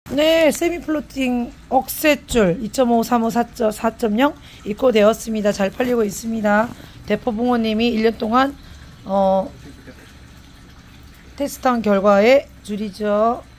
네, 세미플로팅 억새줄 2.5, 3.5, 4.0 입고되었습니다. 잘 팔리고 있습니다. 대포붕어님이 1년 동안 테스트한 결과의 줄이죠.